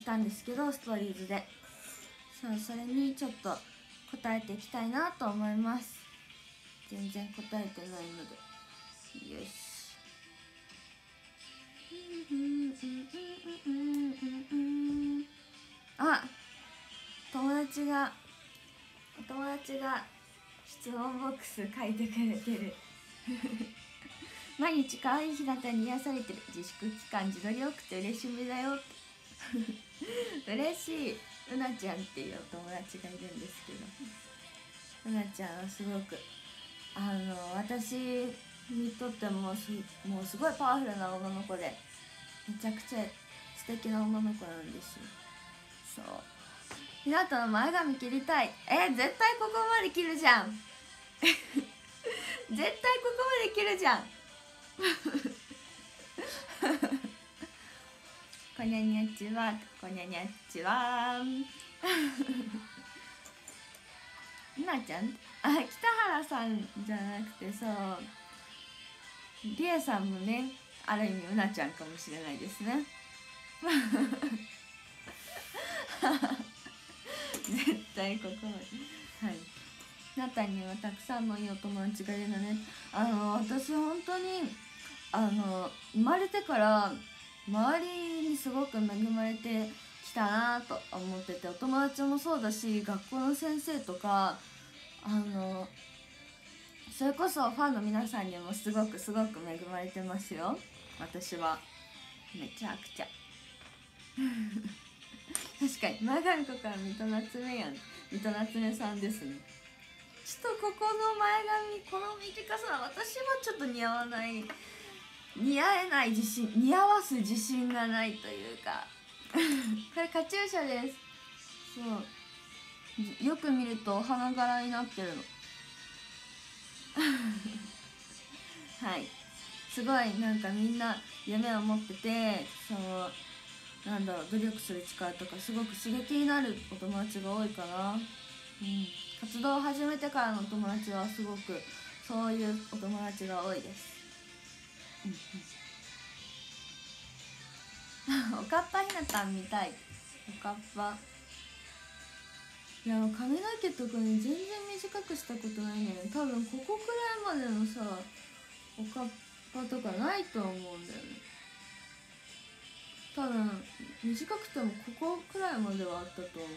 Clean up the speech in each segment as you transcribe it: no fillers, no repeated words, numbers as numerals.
たんですけど、ストーリーズで。そう、それにちょっと答えていきたいなと思います。全然答えてないので。よし。あ、お友達が質問ボックス書いてくれてる毎日可愛い日向に癒されてる。自粛期間自撮り多くて嬉しみだよ嬉しい。うなちゃんっていうお友達がいるんですけど、うなちゃんはすごく私にとってもうすごいパワフルな女の子で、めちゃくちゃ素敵な女の子なんですよ。そう、ひなたの前髪切りたい。絶対ここまで切るじゃん絶対ここまで切るじゃんこにゃにゃっちは、こにゃにゃっちはなちゃん、北原さんじゃなくて、そう、りえさんもね、ある意味うなちゃんかもしれないですね絶対ここまで。はい、なたにはたくさんのいいお友達がいるのね。私本当に生まれてから周りにすごく恵まれてきたなと思ってて、お友達もそうだし、学校の先生とかそれこそファンの皆さんにもすごく恵まれてますよ、私は。めちゃくちゃ確かに前髪とか水戸夏目やん。水戸夏目さんですね。ちょっとここの前髪、この短さは私はちょっと似合わない、似合えない自信、似合わす自信がないというかこれカチューシャです。そうよく見るとお花柄になってるのはいすごいなんかみんな夢を持ってて、なんだろう、努力する力とかすごく刺激になるお友達が多いかな。活動を始めてからのお友達はすごくそういうお友達が多いです。おかっぱひなた見たい。おかっぱ、いや髪の毛とかね全然短くしたことないんだよね。多分ここくらいまでのさおかっぱとかないと思うんだよね。多分短くてもここくらいまではあったと思う。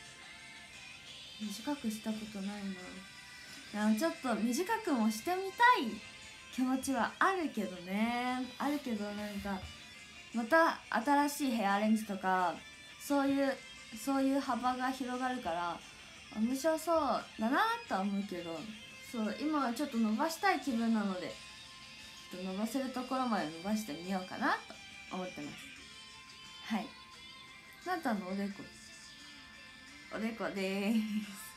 短くしたことないな。いやちょっと短くもしてみたい気持ちはあるけどね。あるけどなんかまた新しいヘアアレンジとかそういう幅が広がるから面白そうだなとは思うけど、そう今はちょっと伸ばしたい気分なので、ちょっと伸ばせるところまで伸ばしてみようかなと思ってます。はい、なたのおでこでーす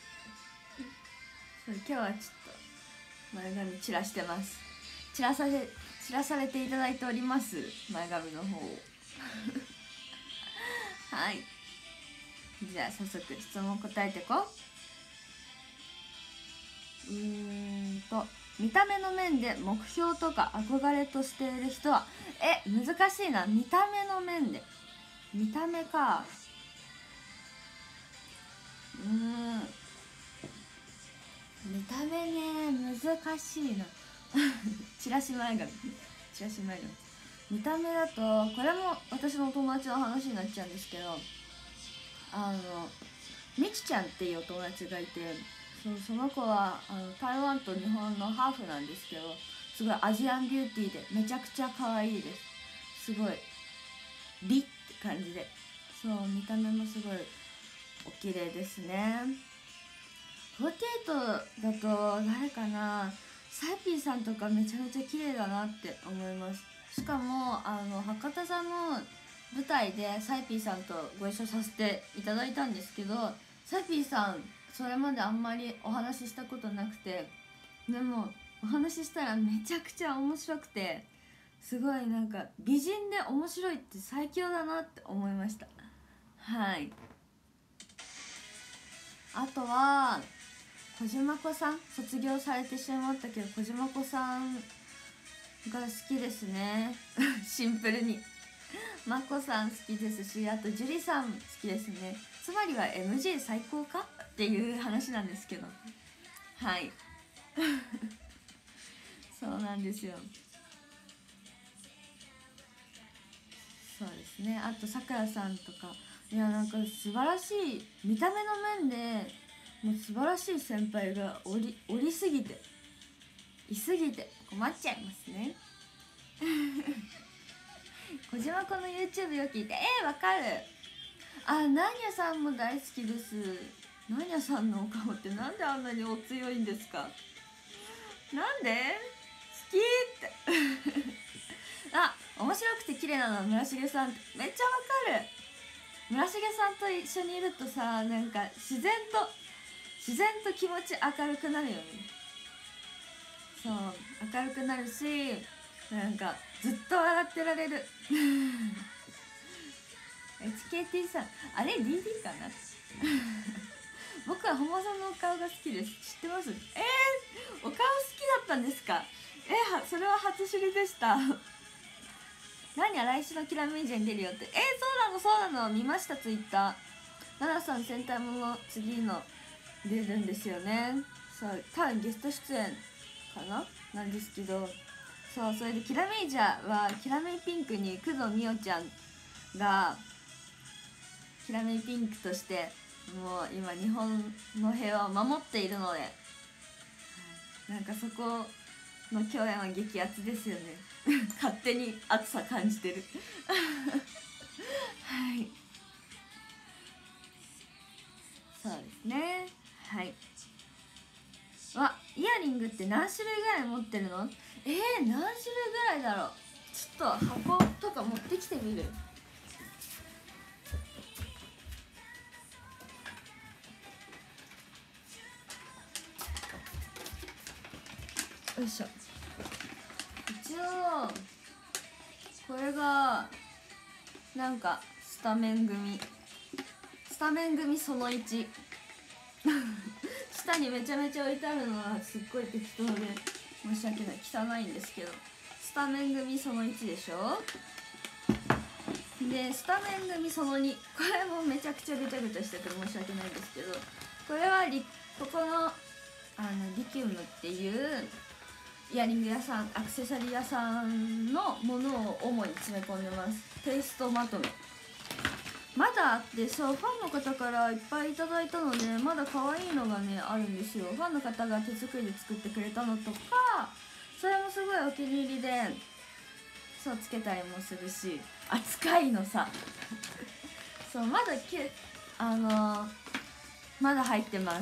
そう今日はちょっと前髪散らしてます。散らされていただいております、前髪の方をはい、じゃあ早速質問答えてこう。見た目の面で目標とか憧れとしている人は難しいな。見た目の面で、見た目か。見た目ね難しいなチラシ前髪見た目だとこれも私のお友達の話になっちゃうんですけど、みちちゃんっていうお友達がいて、その子は台湾と日本のハーフなんですけど、すごいアジアンビューティーでめちゃくちゃ可愛いです。すごい美って感じで、そう見た目もすごいお綺麗ですね。48だと誰かな、サイピーさんとかめちゃめちゃ綺麗だなって思います。しかも博多さんの舞台でサイピーさんとご一緒させていただいたんですけど、サイピーさんそれまであんまりお話ししたことなくて、でもお話ししたらめちゃくちゃ面白くて、すごいなんか美人で面白いって最強だなって思いました。はい、あとは小島子さん、卒業されてしまったけど小島子さんが好きですねシンプルにまこさん好きですし、あと樹里さん好きですね。つまりは MJ 最高かっていう話なんですけど、はいそうなんですよ。そうですね。あとさくらさんとか、いやなんか素晴らしい見た目の面でもう素晴らしい先輩がおりすぎていすぎて困っちゃいますね小島子の YouTube よく聞いてわかる。あ、ナーニャさんも大好きです。ナーニャさんのお顔ってなんであんなにお強いんですか。なんで好きってあ、面白くて綺麗なのは村重さんってめっちゃわかる。村重さんと一緒にいるとさ、なんか自然と気持ち明るくなるよね。そう、明るくなるし、なんかずっと笑ってられるHKT さん、あれ DD かな僕は本間さんのお顔が好きです。知ってます？お顔好きだったんですか？それは初知りでした何や来週のキラメイジェに出るよって。そうなの見ました。ツイッター奈々さん戦隊もの次の出るんですよね。そう、多分ゲスト出演かななんですけど、そうそれでキラメイジャーはキラメイピンクに工藤美桜ちゃんがキラメイピンクとしてもう今日本の平和を守っているので、なんかそこの共演は激アツですよね勝手に熱さ感じてるはいそうですね。はい。わ、イヤリングって何種類ぐらい持ってるの？何種類ぐらいだろう。ちょっと箱とか持ってきてみる。よいしょ。一応これがなんかスタメン組その1下にめちゃめちゃ置いてあるのはすっごい適当で申し訳ない、汚いんですけど、スタメン組その1でしょ。でスタメン組その2、これもめちゃくちゃぐちゃぐちゃしてて申し訳ないんですけど、これはここのリキュームっていうイヤリング屋さん、アクセサリー屋さんのものを主に詰め込んでます。テイストまとめまだあって、そうファンの方からいっぱいいただいたので、まだ可愛いのがねあるんですよ。ファンの方が手作りで作ってくれたのとか、それもすごいお気に入りで、そうつけたりもするし、扱いのさそうまだまだ入ってます。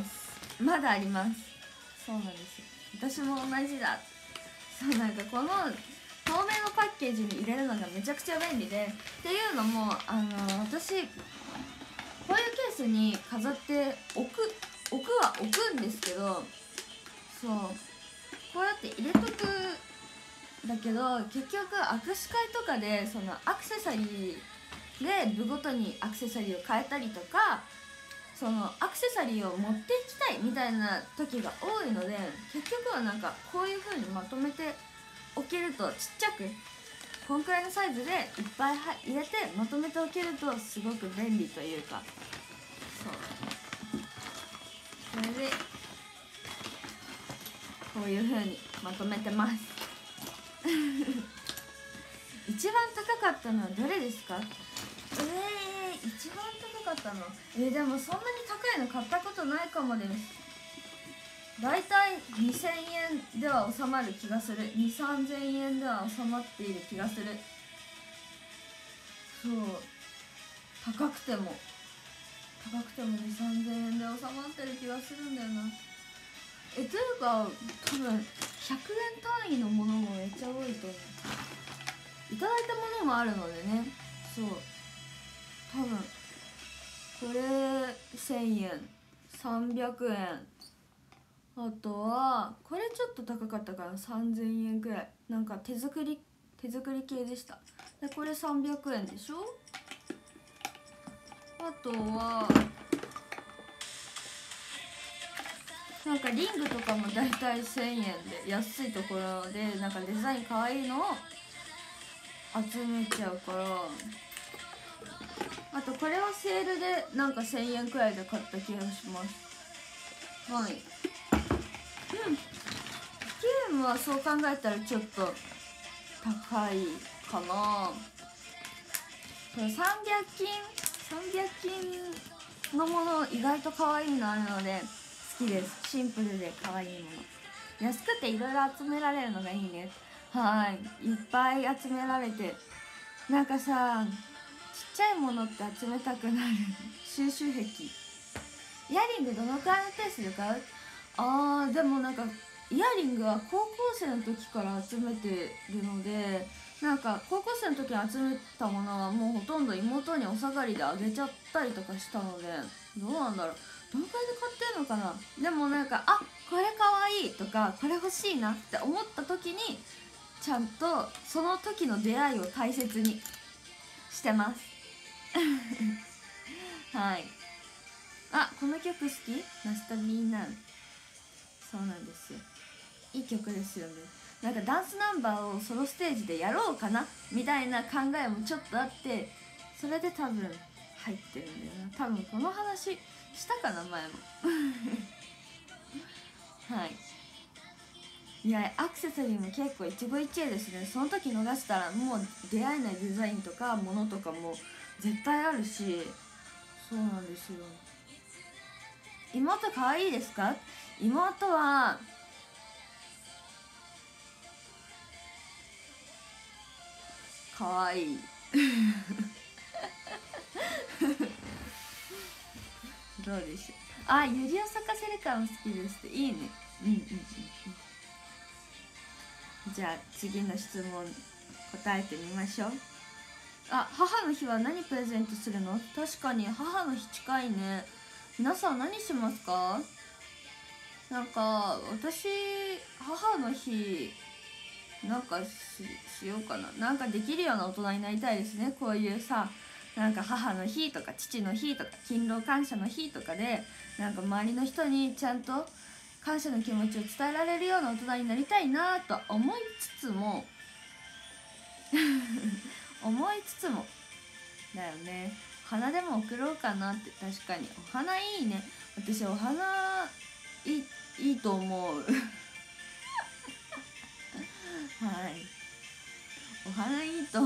まだあります。そうなんですよ。私も同じだ。そうなんかこの透明のパッケージに入れるのがめちゃくちゃ便利で、っていうのも私こういうケースに飾って置くんですけど、そうこうやって入れとくだけど、結局握手会とかでそのアクセサリーで部ごとにアクセサリーを変えたりとか、そのアクセサリーを持っていきたいみたいな時が多いので、結局はなんかこういう風にまとめて置けると、ちっちゃくこんくらいのサイズでいっぱい入れてまとめておけるとすごく便利というか、そうそれでこういう風にまとめてます一番高かったのはどれですか？一番高かったのでもそんなに高いの買ったことないかもです。だいたい2000円では収まる気がする。2、3000円では収まっている気がする。そう高くても2、3000円で収まってる気がするんだよな。というか多分100円単位のものもめっちゃ多いと思う。いただいたものもあるのでね。そう多分これ1000円、300円、あとはこれちょっと高かったから3000円くらい、なんか手作り系でした。でこれ300円でしょ。あとはなんかリングとかもだいたい1000円で安いところで、なんかデザインかわいいのを集めちゃうから、 これはセールでなんか1000円くらいで買った気がします。はい。ゲームはそう考えたらちょっと高いかな。300均のもの意外と可愛いのあるので好きです。シンプルで可愛いもの、安くていろいろ集められるのがいいね。はい、いっぱい集められて、なんかさ、ちっちゃいものって集めたくなる収集癖。イヤリングどのくらいのペースで買う？でもなんかイヤリングは高校生の時から集めてるので、なんか高校生の時に集めたものはもうほとんど妹にお下がりであげちゃったりとかしたので、どうなんだろう、どのくらいで買ってんのかな。でもなんかこれかわいいとかこれ欲しいなって思った時にちゃんとその時の出会いを大切にしてますはい。この曲好き？ナスタビーナン。そうなんですよ、いい曲ですよね。なんかダンスナンバーをソロステージでやろうかなみたいな考えもちょっとあって、それで多分入ってるんだよな。多分この話したかな、前もはい。いや、アクセサリーも結構一期一会ですね。その時逃したらもう出会えないデザインとかものとかも絶対あるし、そうなんですよ。妹可愛いですか？妹は可愛いどうでしょう。ユリを咲かせるかも好きですって。いいね。じゃあ次の質問答えてみましょう。母の日は何プレゼントするの？確かに母の日近いね。皆さん何しますか？なんか私、母の日なんか しようかな。なんかできるような大人になりたいですね。こういうさ、なんか母の日とか父の日とか勤労感謝の日とかで、なんか周りの人にちゃんと感謝の気持ちを伝えられるような大人になりたいなと思いつつもだよね。お花でも送ろうかなって。確かにお花いいね。私お花いいと思うはい、お花いいと思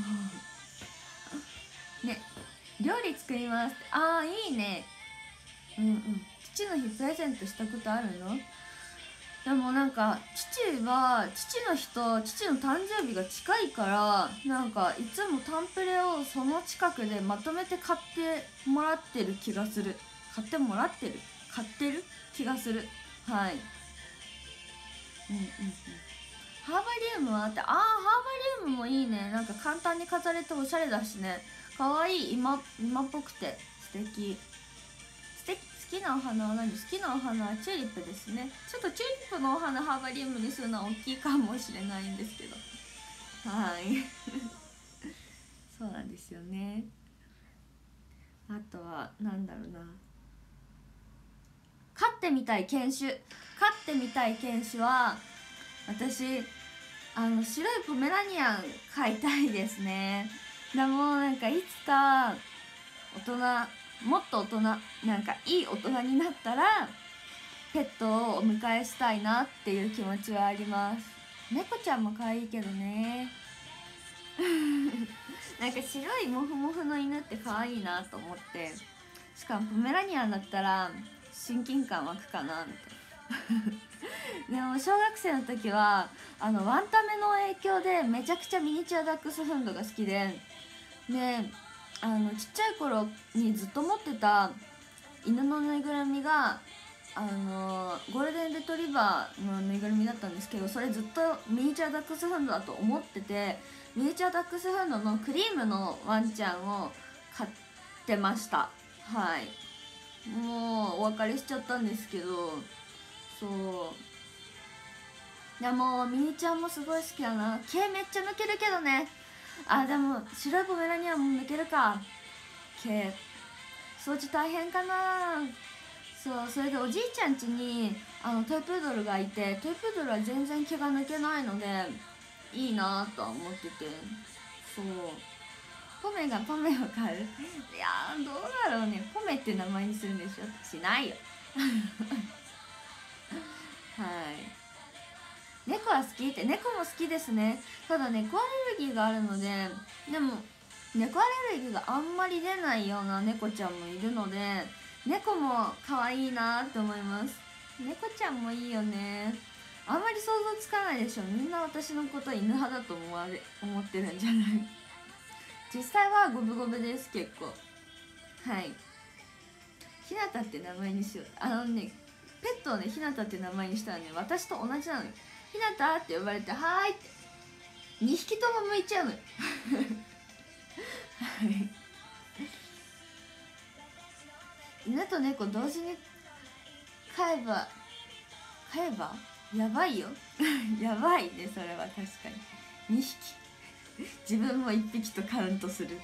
うね。料理作ります。いいね。父の日プレゼントしたことあるの？でもなんか父の誕生日が近いから、なんかいつもタンプレをその近くでまとめて買ってもらってる気がする。買ってる気がする。はい。ハーバリウムはあって、ハーバリウムもいいね。なんか簡単に飾れておしゃれだしね。かわいい。今っぽくて素敵。好きなお花は何？好きなお花はチューリップですね。ちょっとチューリップのお花ハーバリウムにするのは大きいかもしれないんですけど、はいそうなんですよね。あとはなんだろうな、飼ってみたい犬種は、私白いポメラニアン飼いたいですね。でもなんかいつかもっと大人、なんかいい大人になったらペットをお迎えしたいなっていう気持ちはあります。猫ちゃんも可愛いけどねなんか白いモフモフの犬って可愛いなと思って、しかもポメラニアンだったら親近感湧くかなみたいなでも小学生の時はワンタメの影響でめちゃくちゃミニチュアダックスフンドが好きで、ちっちゃい頃にずっと持ってた犬のぬいぐるみがゴールデンレトリバーのぬいぐるみだったんですけど、それずっとミニチュアダックスフンドだと思ってて、ミニチュアダックスフンドのクリームのワンちゃんを買ってました。はい。もうお別れしちゃったんですけど、でもミニチュアもすごい好きだな。毛めっちゃ抜けるけどね。でも白いポメラニアンも抜けるか。毛掃除大変かな。それでおじいちゃん家にトイプードルがいて、トイプードルは全然毛が抜けないのでいいなとは思ってて、 ポメがポメを買う。いやーどうだろうね。ポメって名前にするんでしょ。しないよはい。猫は好きって、猫も好きですね。ただ猫アレルギーがあるので、でも猫アレルギーがあんまり出ないような猫ちゃんもいるので、猫も可愛いなって思います。猫ちゃんもいいよね。あんまり想像つかないでしょ。みんな私のこと犬派だと思ってるんじゃない？実際は五分五分です。結構。はい。ひなたって名前にしよう。ペットをねひなたって名前にしたらね、私と同じなのよ。ひなたって呼ばれて、はーいって2匹とも向いちゃうのよはい犬と猫同時に飼えばやばいよやばいね、それは確かに。2匹自分も1匹とカウントする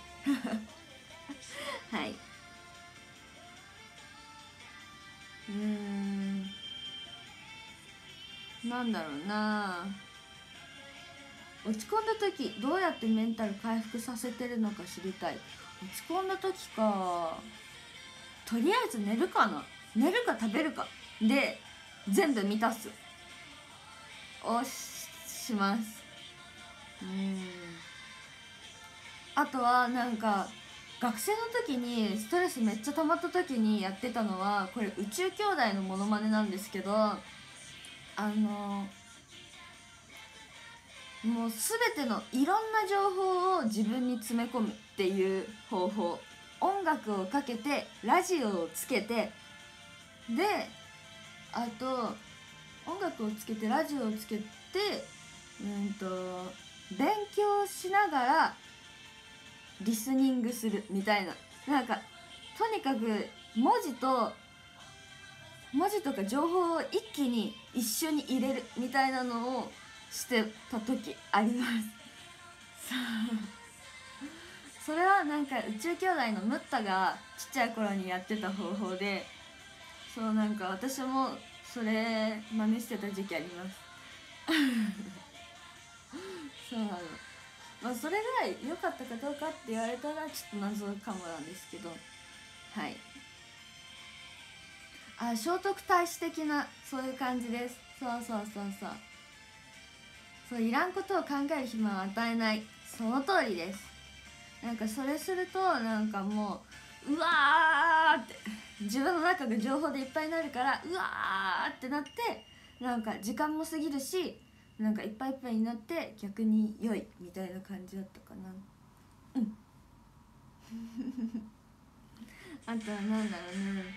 はい。なんだろうな。落ち込んだ時どうやってメンタル回復させてるのか知りたい。落ち込んだ時か、とりあえず寝るかな。寝るか食べるかで全部満たすをします。あとはなんか学生の時にストレスめっちゃ溜まった時にやってたのは、これ宇宙兄弟のモノマネなんですけど、もう全てのいろんな情報を自分に詰め込むっていう方法。音楽をかけてラジオをつけて、であと音楽をつけてラジオをつけて勉強しながらリスニングするみたいな。なんかとにかく文字とか情報を一気に一緒に入れるみたいなのをしてた時ありますそれはなんか宇宙兄弟のムッタがちっちゃい頃にやってた方法で、そうなんか私もそれ真似してた時期ありますそうなの。まあそれぐらい良かったかどうかって言われたらちょっと謎かもなんですけど、はい。聖徳太子的なそういう感じです。そういらんことを考える暇を与えない、その通りです。なんかそれするとなんかもうわーって自分の中が情報でいっぱいになるから、うわーってなって、なんか時間も過ぎるし、なんかいっぱいいっぱいになって逆に良いみたいな感じだったかな。あとはなんだろうね、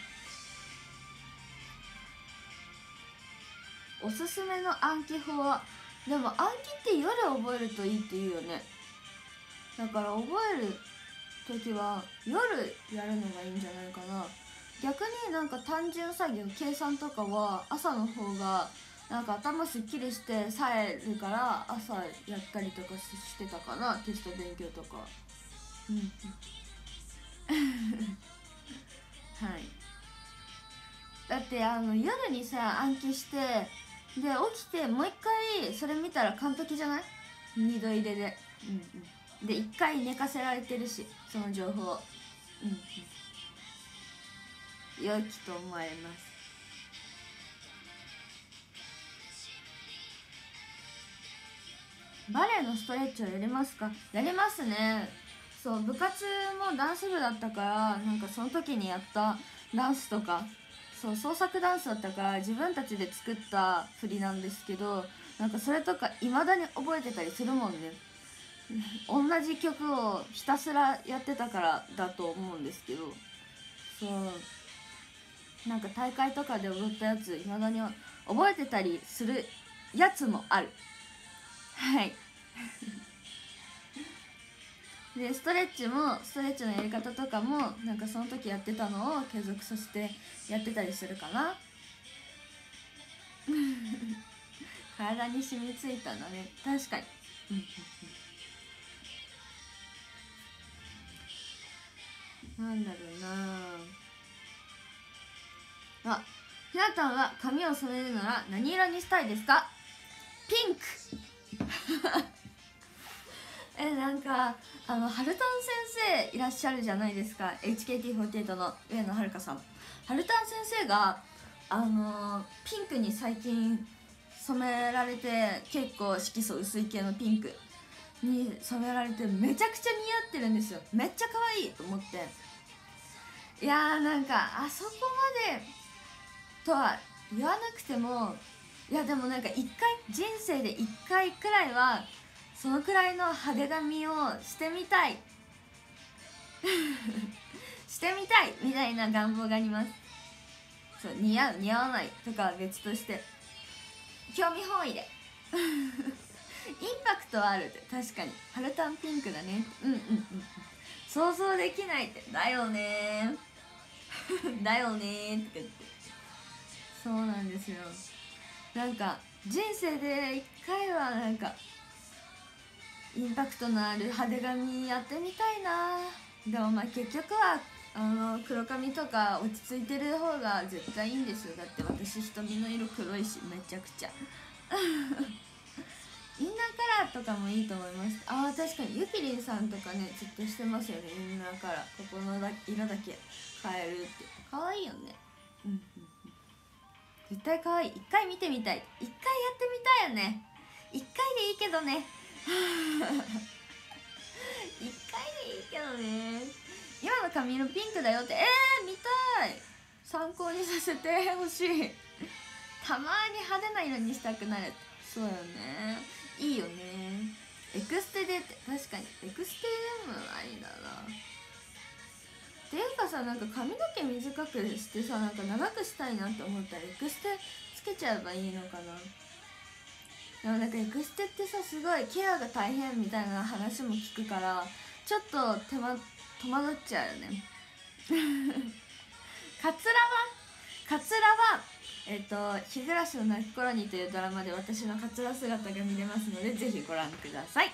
おすすめの暗記法は、でも暗記って夜覚えるといいって言うよね。だから覚える時は夜やるのがいいんじゃないかな。逆になんか単純作業、計算とかは朝の方がなんか頭すっきりして冴えるから朝やったりとかしてたかな、テスト勉強とか。はい。だって夜にさ暗記して、で起きてもう一回それ見たら完璧じゃない？二度入れで。で一回寝かせられてるし、その情報。良きと思われます。バレエのストレッチをやりますか？やりますね。そう、部活もダンス部だったから、なんかその時にやったダンスとか、そう創作ダンスだったから自分たちで作った振りなんですけど、なんかそれとか未だに覚えてたりするもんね同じ曲をひたすらやってたからだと思うんですけど、そうなんか大会とかで踊ったやつ未だに覚えてたりするやつもある。はいでストレッチのやり方とかもなんかその時やってたのを継続させてやってたりするかな体に染みついたんだね、確かになんだろうなあ。ひなたんは髪を染めるなら何色にしたいですか？ピンクなんかハルタン先生いらっしゃるじゃないですか。 HKT48 の上野遥さん。ハルタン先生がピンクに最近染められて、結構色素薄い系のピンクに染められてめちゃくちゃ似合ってるんですよ。めっちゃ可愛いと思って、いやーなんかあそこまでとは言わなくても、いやでもなんか人生で1回くらいはそのくらいの派手髪をしてみたいしてみたいみたいな願望があります。そう、似合う似合わないとかは別として、興味本位でインパクトはあるって。確かにハルタンピンクだね。想像できないって。だよねだよねって言って、そうなんですよ。なんか人生で1回はなんかインパクトのある派手髪やってみたいな。でもまあ結局は黒髪とか落ち着いてる方が絶対いいんですよ。だって私瞳の色黒いし、めちゃくちゃインナーカラーとかもいいと思います。確かにゆきりんさんとかねずっとしてますよね、インナーカラー。ここの色だけ変えるって可愛いよね。絶対可愛い。一回見てみたい。一回やってみたいよね。一回でいいけどね一回でいいけどね。今の髪色ピンクだよって。見たい。参考にさせてほしいたまに派手な色にしたくなる。そうよね、いいよね。エクステでって、確かにエクステでもありだな。っていうかさ、なんか髪の毛短くしてさ、なんか長くしたいなって思ったらエクステつけちゃえばいいのかな。でもなんかエクステってさ、すごいケアが大変みたいな話も聞くから、ちょっと戸惑っちゃうよねカツラは日暮らしの泣く頃にというドラマで私のカツラ姿が見れますので、ぜひご覧ください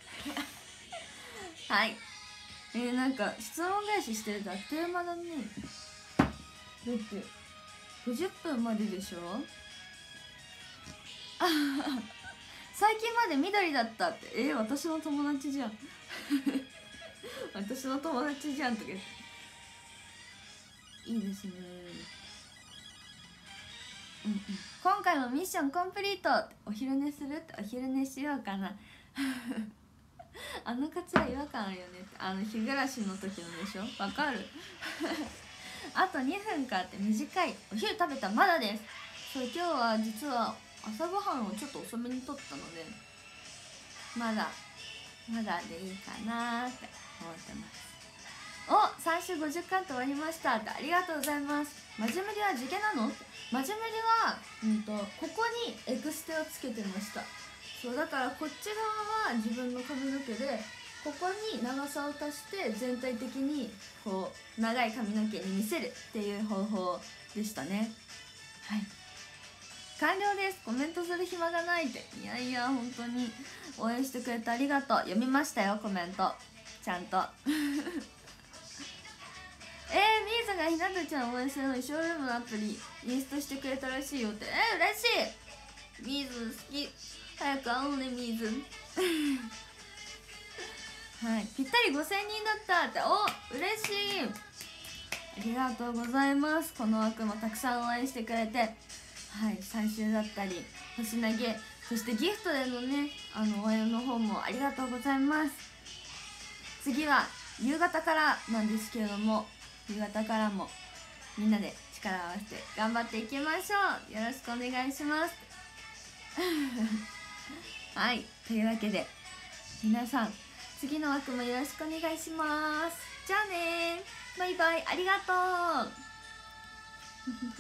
はい。なんか質問返ししてるとあっという間だね。だって50分まででしょ最近まで緑だったって。私の友達じゃん私の友達じゃんとか言って。いいですね。今回もミッションコンプリート。お昼寝するって。お昼寝しようかなあのカツラ違和感あるよねって。日暮らしの時のでしょ。わかるあと2分かって短い。お昼食べた。まだです。そう、今日は実は朝ごはんをちょっと遅めにとったので、まだでいいかなって思ってます。3週50巻と終わりましたって。ありがとうございます。マジムリは地毛なのって。マジムリはここにエクステをつけてました。そうだからこっち側は自分の髪の毛で、ここに長さを足して全体的にこう長い髪の毛に見せるっていう方法でしたね。はい、完了です。コメントする暇がないって。いやいや本当に応援してくれてありがとう。読みましたよコメントちゃんとみーさんがひなたちゃんを応援するのにショールームのアプリインストしてくれたらしいよって。嬉しい。みーず好き。早く会おうねみーずはい、ぴったり5000人だったって。嬉しい。ありがとうございます。この枠もたくさん応援してくれて、はい、最終だったり星投げ、そしてギフトでのね応援の方もありがとうございます。次は夕方からなんですけれども、夕方からもみんなで力を合わせて頑張っていきましょう。よろしくお願いしますはい、というわけで皆さん次の枠もよろしくお願いします。じゃあねー、バイバイ、ありがとう